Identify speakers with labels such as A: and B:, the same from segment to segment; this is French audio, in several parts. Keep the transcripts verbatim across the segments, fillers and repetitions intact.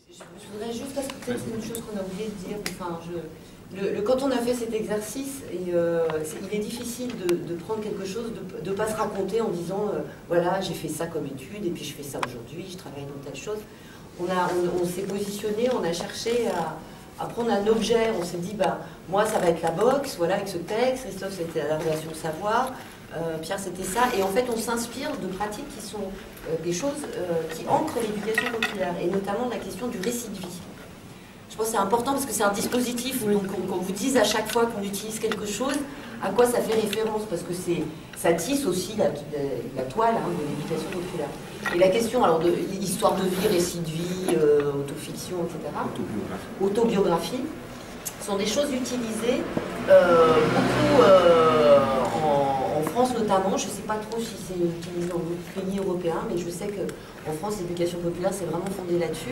A: Je voudrais juste, parce que peut-être c'est une chose qu'on a oublié de dire, enfin, je, le, le, quand on a fait cet exercice, et, euh, est, il est difficile de, de prendre quelque chose, de ne pas se raconter en disant, euh, voilà, j'ai fait ça comme étude, et puis je fais ça aujourd'hui, je travaille dans telle chose. On, a, on, on s'est positionné, on a cherché à, à prendre un objet, on s'est dit, bah, moi ça va être la boxe, voilà, avec ce texte, Christophe c'était la relation savoir, Euh, Pierre c'était ça, et en fait on s'inspire de pratiques qui sont euh, des choses euh, qui ancrent l'éducation populaire, et notamment la question du récit de vie. Je pense que c'est important parce que c'est un dispositif, donc qu'on vous dise à chaque fois qu'on utilise quelque chose, à quoi ça fait référence, parce que ça tisse aussi la, la, la toile hein, de l'éducation populaire. Et la question, alors, de histoire de vie, récit de vie, euh, autofiction, et cetera, autobiographie, autobiographie sont des choses utilisées euh, beaucoup euh, en, en France notamment. Je ne sais pas trop si c'est utilisé dans d'autres pays européens, mais je sais qu'en France, l'éducation populaire, c'est vraiment fondé là-dessus.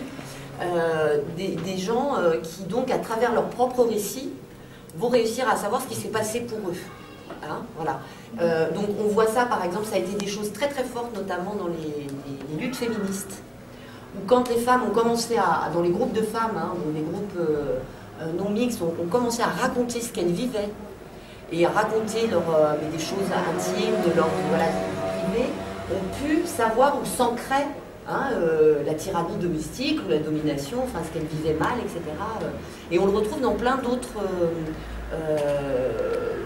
A: Euh, des, des gens euh, qui, donc, à travers leur propre récit, vont réussir à savoir ce qui s'est passé pour eux. Hein, voilà. Euh, donc, on voit ça, par exemple, ça a été des choses très très fortes, notamment dans les, les, les luttes féministes, où quand les femmes ont commencé à, dans les groupes de femmes, hein, dans les groupes euh, euh, non mixtes, ont, ont commencé à raconter ce qu'elles vivaient, et à raconter leur, euh, des choses intimes, de leur voilà, privée, ont pu savoir où s'ancrait Hein, euh, la tyrannie domestique ou la domination, enfin ce qu'elle vivait mal, et cetera. Et on le retrouve dans plein d'autres euh, euh,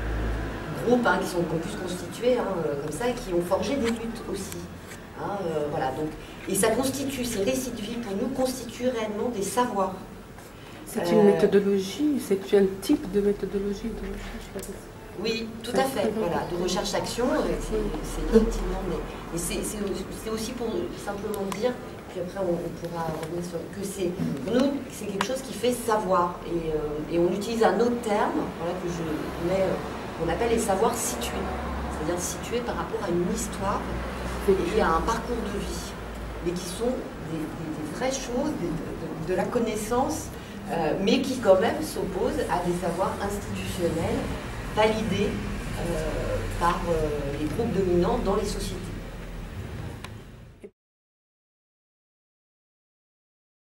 A: groupes hein, qui, sont, qui ont pu se constituer hein, comme ça et qui ont forgé des luttes aussi. Hein, euh, voilà, donc, et ça constitue, ces récits de vie pour nous constituent réellement des savoirs.
B: C'est une euh, méthodologie, c'est un type de méthodologie de recherche.
A: Oui, tout à fait, voilà, de recherche-action, c'est effectivement, mais c'est aussi pour simplement dire, puis après on, on pourra revenir sur, que c'est, nous, c'est quelque chose qui fait savoir, et, euh, et on utilise un autre terme, voilà, que je mets, euh, on appelle les savoirs situés, c'est-à-dire situés par rapport à une histoire et à un parcours de vie, mais qui sont des, des, des vraies choses, de, de, de la connaissance, euh, mais qui quand même s'opposent à des savoirs institutionnels, validés euh, par euh, les groupes dominants dans les sociétés.